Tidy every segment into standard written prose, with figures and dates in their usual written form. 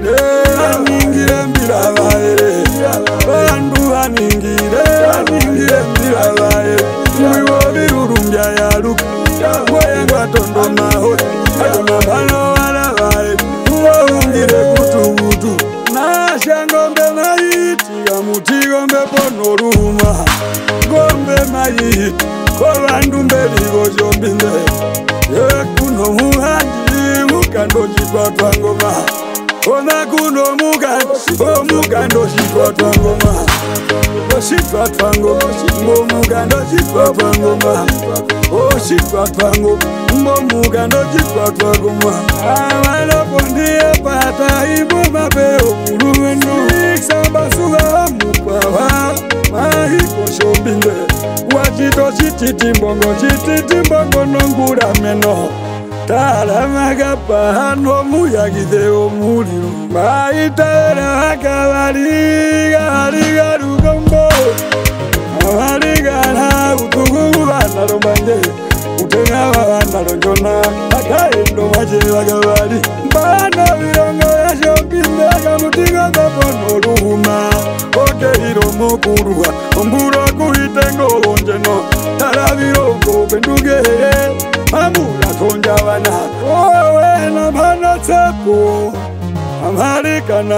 ningire mbirabaere bandu baningire mbirabaere mwiwo birurumbya yaluka mwengwa tondomaho adona bano walabae uwungire kutubutu nasha ngombe mayiti ya muti gombe ponoruma ngombe mayiti kobandu mbeligo jombinde kuno muhanji mukando chitwatwa ngoma ona kuno mukando chitwatwa ngoma oshitwatwa ngoma mukando chitwatwa ngoma oshitwatwa ngoma mukando chitwatwa ngoma abana pondiye pata ibo mapeo muluwendo samba suga mupawa mahiko shombinde wachito chititimbongo nongura meno tala magapa no muyagide omuliro Mbaitavera akabaliga rugombo abaligana utugubana rombanje utenga bana ronjona akaendo maje bagabali bana birongo yashopinde kamutiga gapono ruhuma okehiro mokuruwa omburo kuitengo onjeno tala birongo benduge amula tonjabana owe na bana tsepo amarikana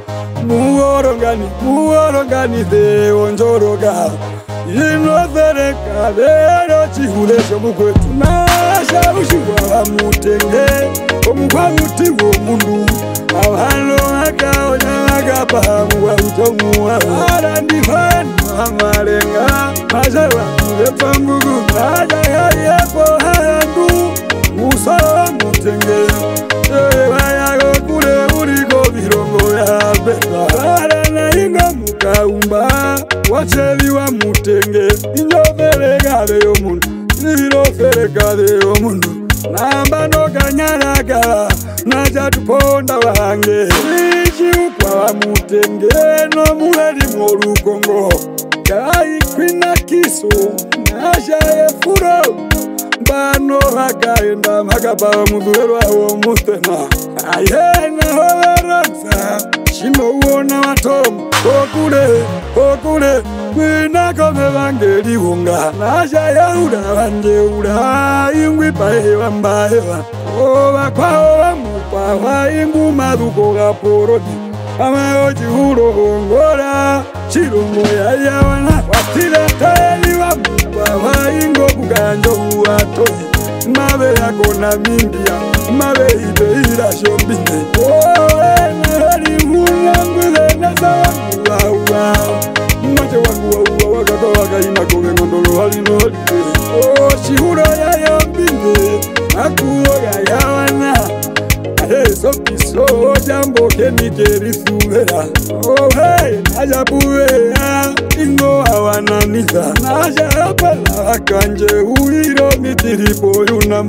muorogani de onjoroga inothereka lero chihulesho mukwetu nasha ushiwa mutenge omukwamuti wo mundu abano akaonya agapamu wa utomuwa arandifani amarenga majaba mulepambugu najayayepo hayandu musala mutenge ewayago kule uriko birongo ya beta arana inga mukaumba wacheli wa mutenge inyoferekade yomundu niroferekade yomundu namba nokanyaraga najatuponda wange ichiukwa wa mutenge no muheri morukongo kai kwina kiso nasha efuro bano hakaenda makapa muduerwa wo mutena ayena hoveransa shino uona watomu okule kwina kome vangeli hunga nasha yaura vanjeura ingwi pahewa mbahewa ova kwao vamupawa ingu maduko gaporodi amaoji huro hongora chirungo yayawana watila tayeli vamupawa ingo kuganjo uatoi mabe yako na mindia mabe ideira shombinde owe neheri mulangwile nasa wanguwa mache wanguwa wakatoa kaina koge ngondolo halino shihuro yayombinde akuoga yawana Sopiso jambo kenikerisuvera ohe najabuwea ingo hawananiza najapala akanje uiro mitiripo yunam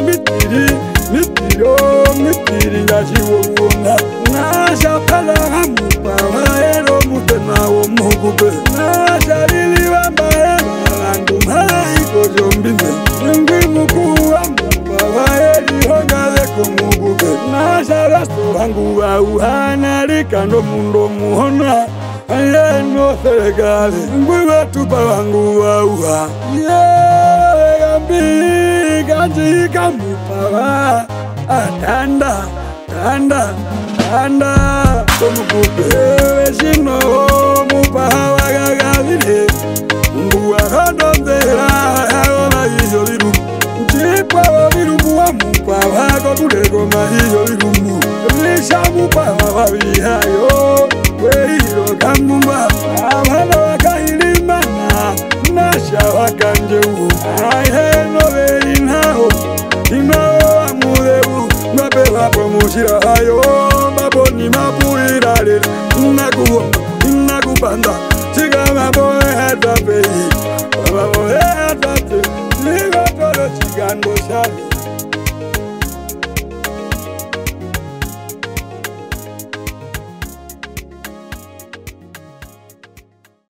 mitiri ngashiwona najapala hamupawa ero mutenawo mugube najaliliwa mbae malandu maiko jombinde ngwi mukuwa mupawa eri hongale kumugube najarasto hangu wa uhana likando mundo muhona ayeno feregale ngwi watupa wangu wa uha gambi ganji kamupawa atanda kumugube shino mupawa gagavile nguwa kandondera hagona hiyo liru Chipawa virumu mupawa kokulego mahiyo virumu Lisha mupawa wabihayo Weiro kamumba Abana wakahilimana Nasha wakanjewu Ayeno veri nao Inao amudewu Ngapewa promushira